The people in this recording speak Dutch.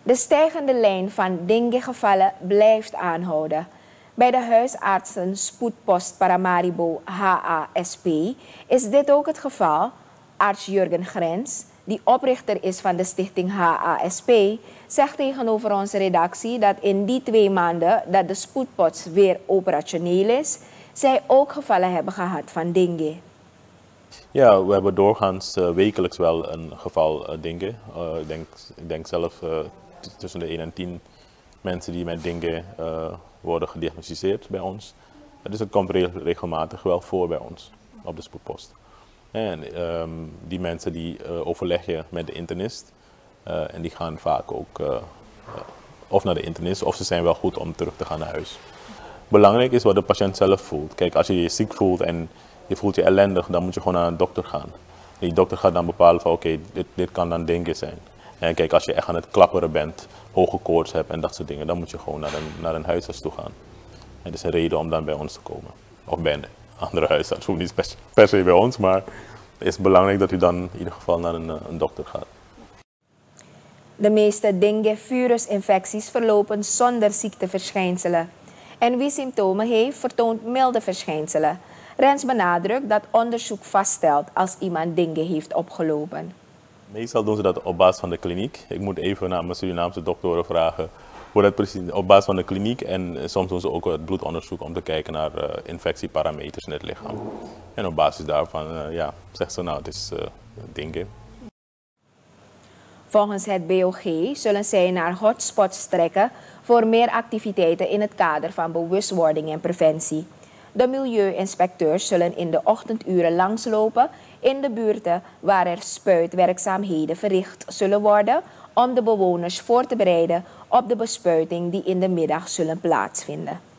De stijgende lijn van dengue-gevallen blijft aanhouden. Bij de huisartsen spoedpost Paramaribo HASP is dit ook het geval. Arts Jurgen Grens, die oprichter is van de stichting HASP, zegt tegenover onze redactie dat in die 2 maanden dat de spoedpost weer operationeel is, zij ook gevallen hebben gehad van dengue. Ja, we hebben doorgaans wekelijks wel een geval dengue. Ik denk zelf tussen de 1 en 10 mensen die met dengue worden gediagnosticeerd bij ons. Dus het komt regelmatig wel voor bij ons op de spoedpost. En die mensen die overleg je met de internist en die gaan vaak ook of naar de internist of ze zijn wel goed om terug te gaan naar huis. Belangrijk is wat de patiënt zelf voelt. Kijk, als je je ziek voelt en je voelt je ellendig, dan moet je gewoon naar een dokter gaan. En die dokter gaat dan bepalen van oké, dit kan dan dengue zijn. En kijk, als je echt aan het klapperen bent, hoge koorts hebt en dat soort dingen, dan moet je gewoon naar een huisarts toe gaan. En dat is een reden om dan bij ons te komen. Of bij een andere huisarts, hoeft niet per se bij ons, maar het is belangrijk dat u dan in ieder geval naar een dokter gaat. De meeste dengue-virusinfecties verlopen zonder ziekteverschijnselen. En wie symptomen heeft, vertoont milde verschijnselen. Rens benadrukt dat onderzoek vaststelt als iemand dengue heeft opgelopen. Meestal doen ze dat op basis van de kliniek. Ik moet even naar mijn Surinaamse doktoren vragen hoe dat precies op basis van de kliniek. En soms doen ze ook het bloedonderzoek om te kijken naar infectieparameters in het lichaam. En op basis daarvan zegt ze nou, het is dengue. Volgens het BOG zullen zij naar hotspots trekken voor meer activiteiten in het kader van bewustwording en preventie. De milieuinspecteurs zullen in de ochtenduren langslopen in de buurten waar er spuitwerkzaamheden verricht zullen worden om de bewoners voor te bereiden op de bespuiting die in de middag zullen plaatsvinden.